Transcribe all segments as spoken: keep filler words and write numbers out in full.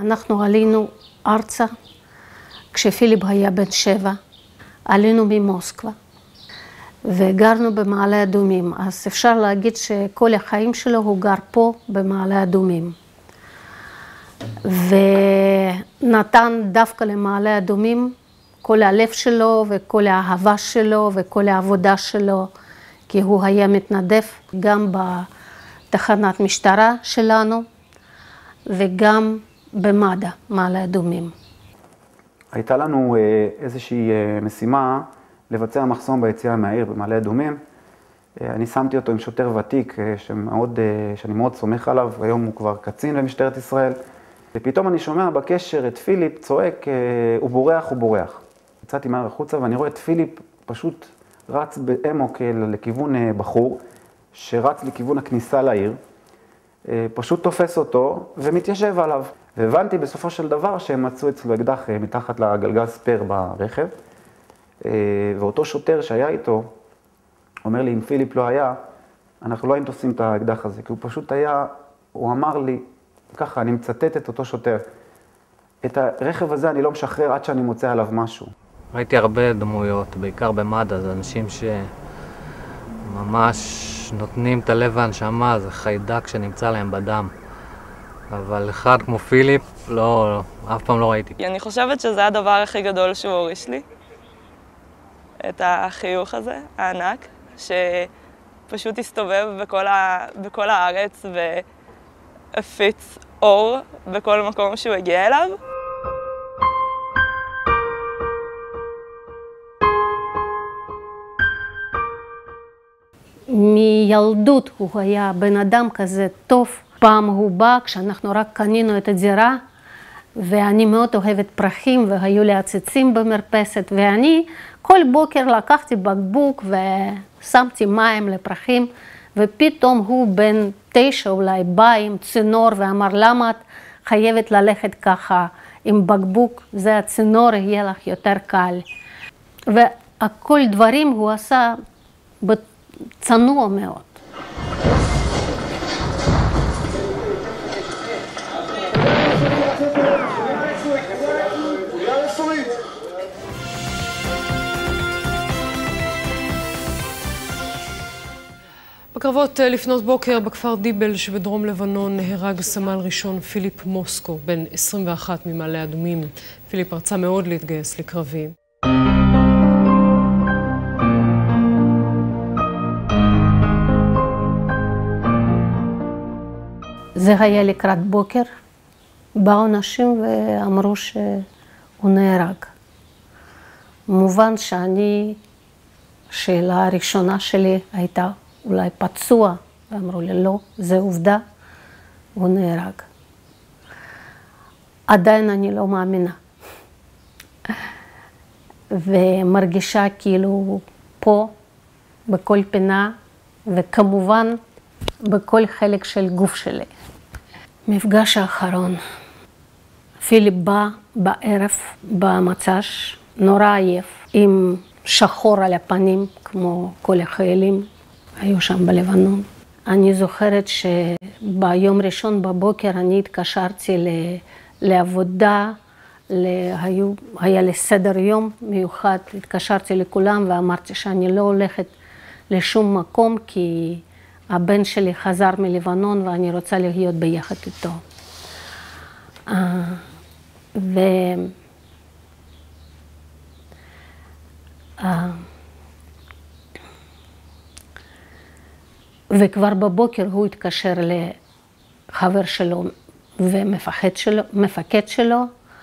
אנחנו עלינו ארצה, כשפיליפ היה בן שבע, עלינו ממוסקבה, וגרנו במעלה אדומים. אז אפשר להגיד שכל החיים שלו הוא גר פה במעלה אדומים. ונתן דווקא למעלה אדומים כל הלב שלו וכל האהבה שלו וכל העבודה שלו, כי הוא היה מתנדב גם בתחנת משטרה שלנו וגם במד"א, מעלה אדומים. הייתה לנו איזושהי משימה לבצע מחסום ביציאה מהעיר במעלה אדומים. אני שמתי אותו עם שוטר ותיק שמאוד, שאני מאוד סומך עליו, היום הוא כבר קצין במשטרת ישראל. ופתאום אני שומע בקשר את פיליפ צועק, הוא בורח, הוא בורח. יצאתי מהר החוצה ואני רואה את פיליפ פשוט רץ באמוק לכיוון בחור, שרץ לכיוון הכניסה לעיר, פשוט תופס אותו ומתיישב עליו. והבנתי בסופו של דבר שהם מצאו אצלו אקדח מתחת לגלגל ספר ברכב, ואותו שוטר שהיה איתו אומר לי, אם פיליפ לא היה, אנחנו לא היינו תופסים את האקדח הזה, כי הוא פשוט היה, הוא אמר לי, ככה, אני מצטט את אותו שוטר, את הרכב הזה אני לא משחרר עד שאני מוצא עליו משהו. ראיתי הרבה דמויות, בעיקר במד"א, זה אנשים שממש נותנים את הלב והנשמה, זה חיידק שנמצא להם בדם. אבל אחד כמו פיליפ, לא, אף פעם לא ראיתי. אני חושבת שזה הדבר הכי גדול שהוא הוריש לי. את החיוך הזה, הענק, שפשוט הסתובב בכל, ה... בכל הארץ והפיץ אור בכל מקום שהוא הגיע אליו. מילדות הוא היה בן אדם כזה טוב. פעם הוא בא, כשאנחנו רק קנינו את הדירה, ואני מאוד אוהבת פרחים, והיו לי עציצים במרפסת, ואני כל בוקר לקחתי בקבוק ושמתי מים לפרחים, ופתאום הוא בן תשע אולי בא עם צינור ואמר, למה את חייבת ללכת ככה עם בקבוק, זה הצינור יהיה לך יותר קל. והכל דברים הוא עשה בצנוע מאוד. בקרבות לפנות בוקר בכפר דיבל שבדרום לבנון נהרג סמל ראשון פיליפ מוסקו, בן עשרים ואחת ממעלה אדומים. פיליפ רצה מאוד להתגייס לקרבי. זה היה לקראת בוקר, באו אנשים ואמרו שהוא נהרג. מובן שאני, השאלה הראשונה שלי הייתה, אולי פצוע, ואמרו לי, לא, זה עובדה, הוא נהרג. עדיין אני לא מאמינה. ומרגישה כאילו פה, בכל פינה, וכמובן בכל חלק של גוף שלי. מפגש האחרון, פיליפ בא בערב במצ"ש, נורא עייף, עם שחור על הפנים, כמו כל החיילים. היו שם בלבנון. אני זוכרת שביום ראשון בבוקר אני התקשרתי לעבודה, היו, היה לי סדר יום מיוחד, התקשרתי לכולם ואמרתי שאני לא הולכת לשום מקום כי הבן שלי חזר מלבנון ואני רוצה להיות ביחד איתו. ו... וכבר בבוקר הוא התקשר לחבר שלו ומפקד שלו, מפקד שלו,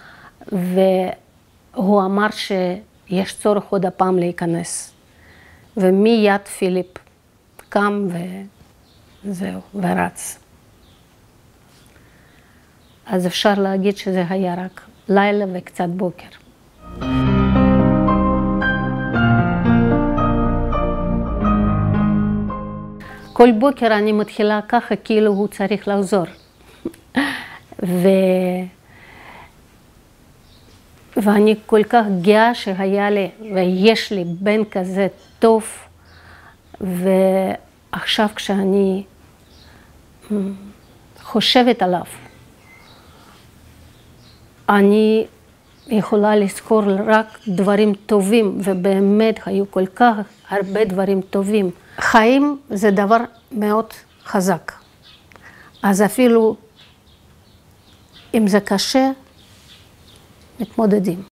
והוא אמר שיש צורך עוד הפעם להיכנס. ומיד פיליפ קם וזהו, ורץ. אז אפשר להגיד שזה היה רק לילה וקצת בוקר. כל בוקר אני מתחילה ככה, כאילו הוא צריך לחזור. ו... ואני כל כך גאה שהיה לי, ויש לי בן כזה טוב, ועכשיו כשאני חושבת עליו, אני יכולה לזכור רק דברים טובים, ובאמת היו כל כך הרבה דברים טובים. חיים זה דבר מאוד חזק. אז אפילו אם זה קשה, מתמודדים.